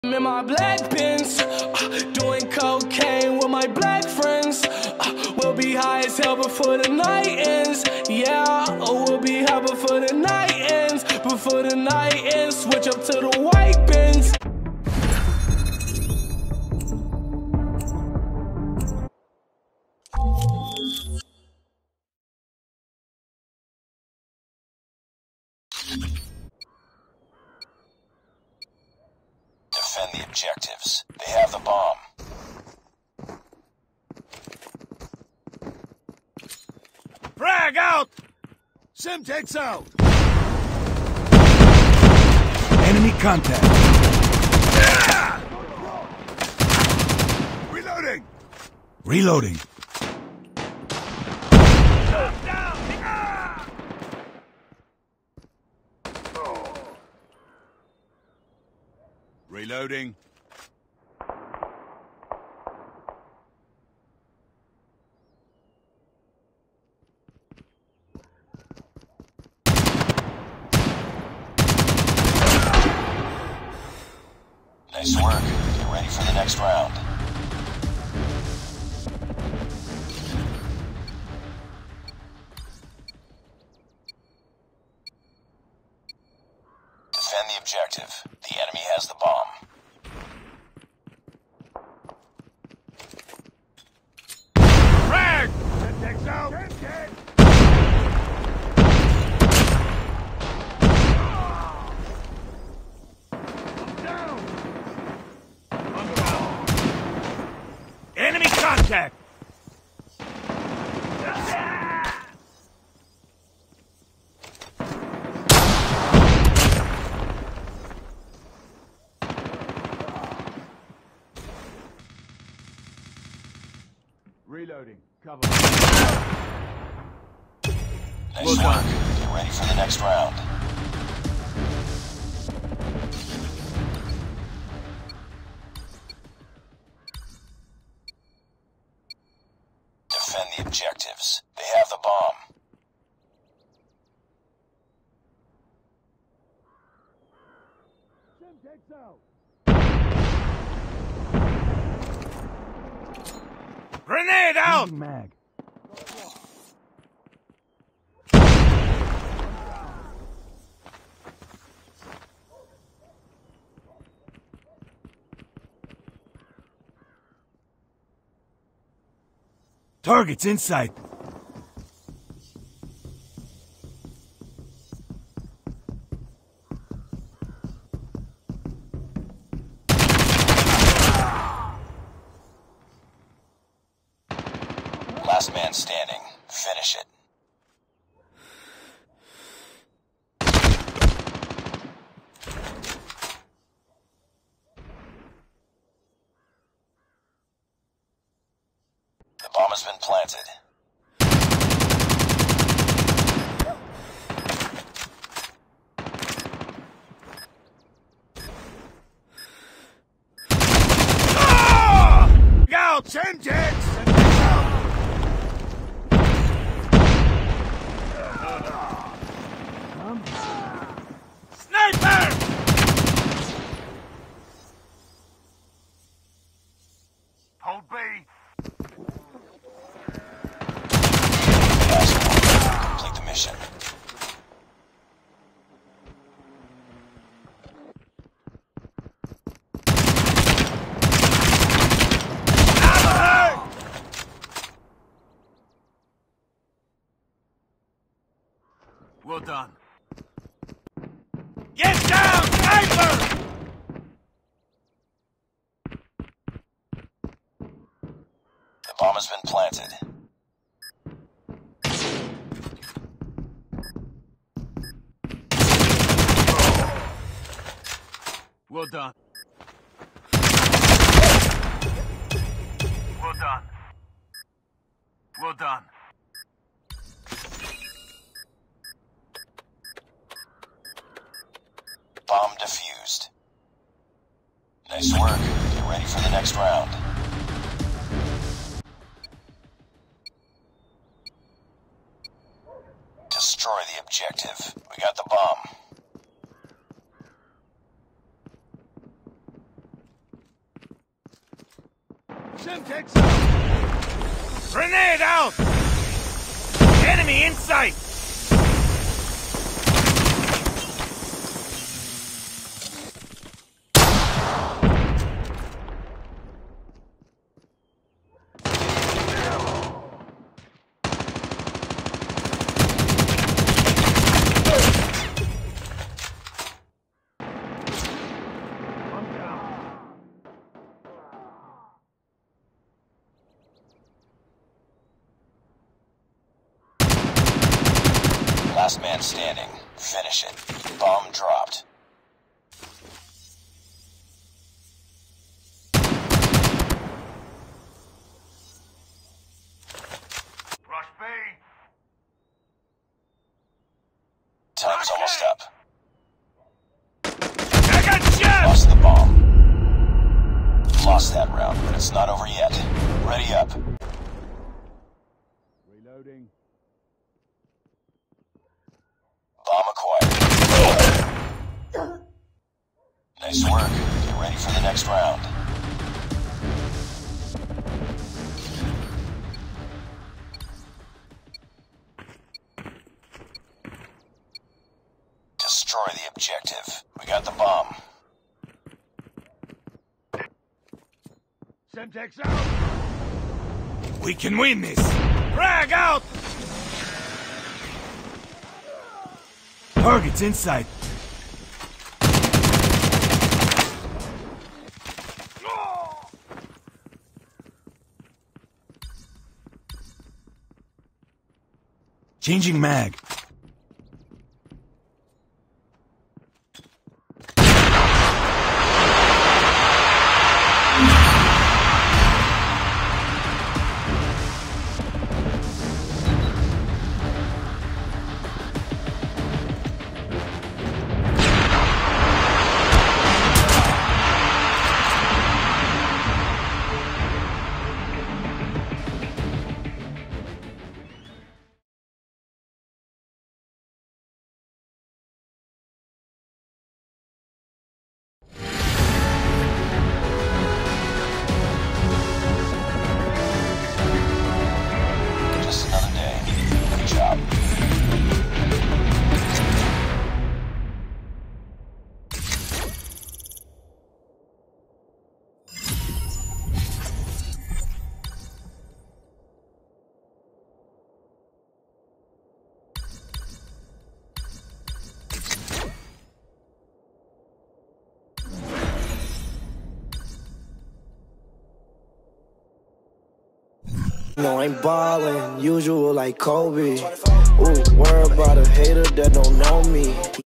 I'm in my black Benz, doing cocaine with my black friends. We'll be high as hell before the night ends. Yeah, we'll be high before the night ends. Before the night ends, switch up to the white Benz. Defend the objectives. They have the bomb. Frag out! Simtex out! Enemy contact. Yeah! Reloading! Reloading. Down! Ah! Reloading. Nice work. Get ready for the next round. Defend the objective. The enemy has the bomb. Frag! Simtex out! Enemy contact! Reloading. Cover. Nice work. Get ready for the next round. Defend the objectives. They have the bomb. Simtex out! Grenade out! Mag. Targets in sight. Last man standing. Finish it. The bomb has been planted. Out! Simtex! Sniper! Hold B. Last one. Complete the mission. Well done. Get down, sniper! The bomb has been planted. Well done. Well done. Well done. Bomb defused. Nice work. Get ready for the next round. Destroy the objective. We got the bomb. Semtex out! Grenade out! Enemy in sight! Last man standing. Finish it. Bomb dropped. Rush B! Time's almost up. I got shot! Lost the bomb. Lost that round, but it's not over yet. Ready up. Reloading. Bomb acquired. Nice work. Get ready for the next round. Destroy the objective. We got the bomb. Semtex out! We can win this. Frag out! Targets in sight. Changing mag. Just another day. Good job. No, I'm ballin', usual like Kobe. Ooh, worry about a hater that don't know me.